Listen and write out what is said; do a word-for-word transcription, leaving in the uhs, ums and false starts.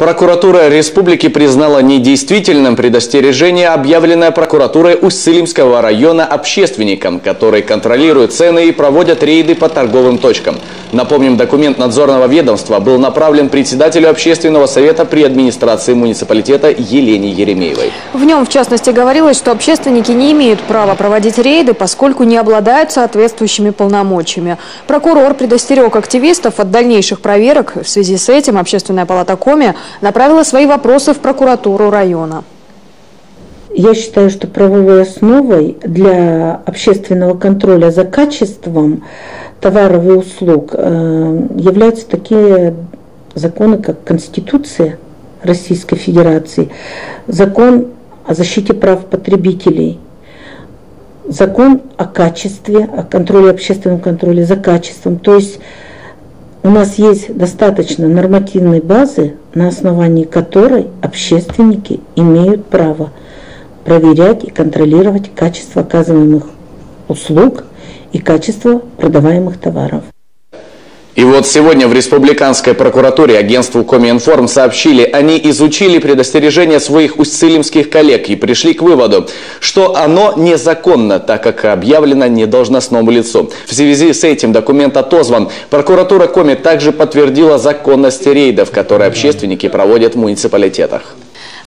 Прокуратура республики признала недействительным предостережение, объявленное прокуратурой Усть-Цилимского района общественникам, которые контролируют цены и проводят рейды по торговым точкам. Напомним, документ надзорного ведомства был направлен председателю общественного совета при администрации муниципалитета Елене Еремеевой. В нем, в частности, говорилось, что общественники не имеют права проводить рейды, поскольку не обладают соответствующими полномочиями. Прокурор предостерег активистов от дальнейших проверок. В связи с этим Общественная палата Коми направила свои вопросы в прокуратуру района. Я считаю, что правовой основой для общественного контроля за качеством товаров и услуг являются такие законы, как Конституция Российской Федерации, Закон о защите прав потребителей, Закон о качестве, о контроле, общественном контроле за качеством. То есть у нас есть достаточно нормативной базы, на основании которой общественники имеют право проверять и контролировать качество оказываемых услуг и качество продаваемых товаров. И вот сегодня в республиканской прокуратуре агентству Коминформ сообщили, они изучили предостережение своих усть-цилимских коллег и пришли к выводу, что оно незаконно, так как объявлено недолжностному лицу. В связи с этим документ отозван. Прокуратура Коми также подтвердила законность рейдов, которые общественники проводят в муниципалитетах.